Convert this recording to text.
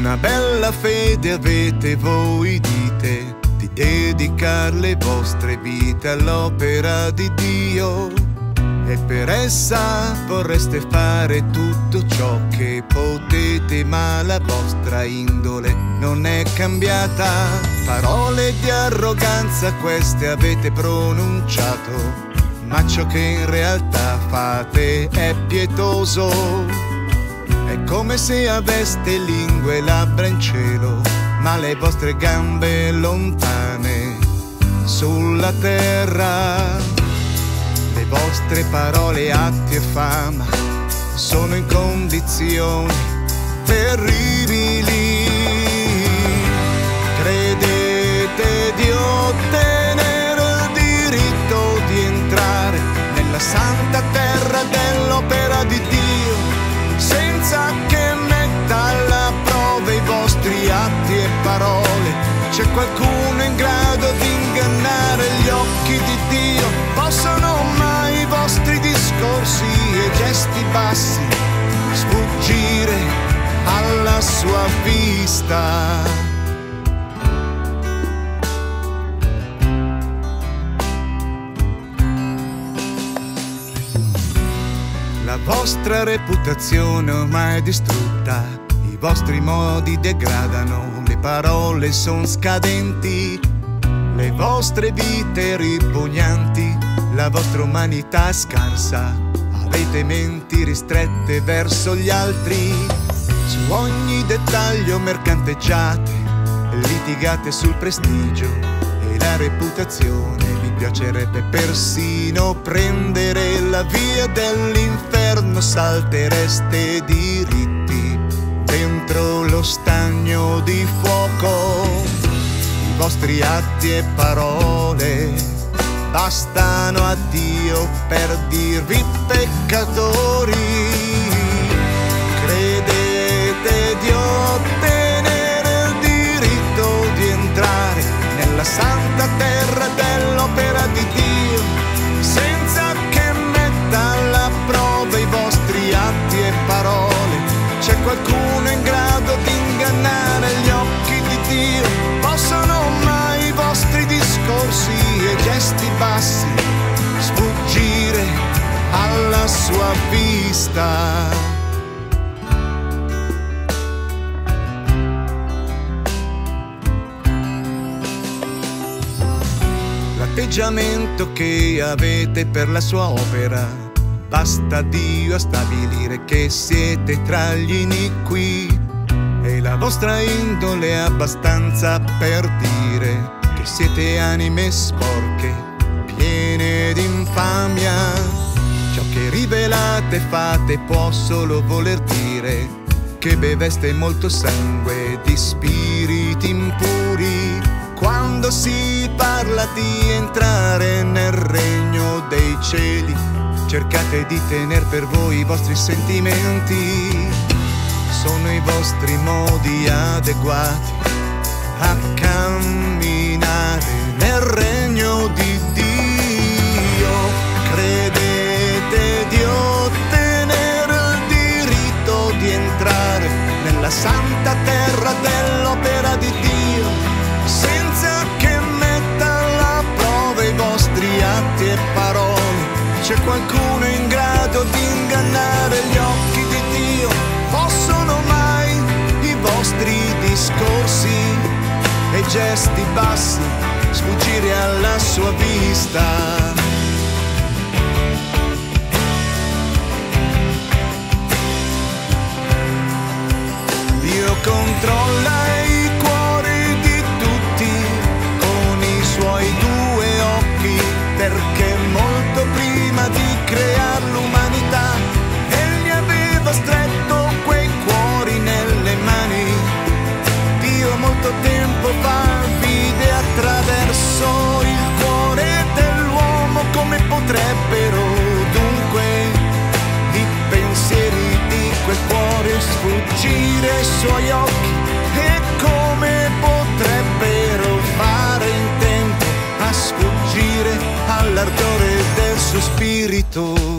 Una bella fede avete voi, dite, di dedicar le vostre vite all'opera di Dio, e per essa vorreste fare tutto ciò che potete, ma la vostra indole non è cambiata. Parole di arroganza queste avete pronunciato, ma ciò che in realtà fate è pietoso. È come se aveste lingue e labbra in cielo, ma le vostre gambe lontane sulla terra. Le vostre parole, atti e fama sono in condizioni terribili. Credete di ottenere il diritto di entrare nella santa terra dell'opera di Dio, senza che metta alla prova i vostri atti e parole. C'è qualcuno in grado di ingannare gli occhi di Dio? Possono mai i vostri discorsi e gesti bassi sfuggire alla sua vista? La vostra reputazione ormai è distrutta, i vostri modi degradano, le parole son scadenti, le vostre vite ripugnanti, la vostra umanità è scarsa, avete menti ristrette verso gli altri, su ogni dettaglio mercanteggiate, litigate sul prestigio e la reputazione. Vi piacerebbe persino prendere la via dell'inferno, saltereste diritti dentro lo stagno di fuoco. I vostri atti e parole bastano a Dio per dirvi peccatori. Credete di ottenere il diritto di entrare nella santa terra dell'opera di Dio, senza che metta alla prova i vostri atti e parole. C'è qualcuno in grado di ingannare gli occhi di Dio? Possono mai i vostri discorsi e gesti bassi sfuggire alla sua vista? L'atteggiamento che avete per la sua opera basta a Dio a stabilire che siete tra gli iniqui, e la vostra indole è abbastanza per dire che siete anime sporche, piene d'infamia. Ciò che rivelate e fate può solo voler dire che beveste molto sangue di spiriti impuri. Quando si parla di entrare nel regno dei cieli, cercate di tener per voi i vostri sentimenti. Sono i vostri modi adeguati a camminare nel regno di Dio. Credete di ottenere il diritto di entrare nella santa terra dell'opera di Dio, senza che metta alla prova i vostri atti e parole. C'è qualcuno in grado di ingannare gli occhi di Dio? Possono mai i vostri discorsi e gesti bassi sfuggire alla sua vista? Dio controlla i cuori di tutti con i suoi due occhi, perché molto prima di creare l'umanità egli aveva stretto quei cuori nelle mani. Dio molto tempo fa vide attraverso il cuore dell'uomo come potrebbero dunque i pensieri di quel cuore sfuggire ai suoi occhi, e come potrebbero fare in tempo a sfuggire all'ardore del suo spirito.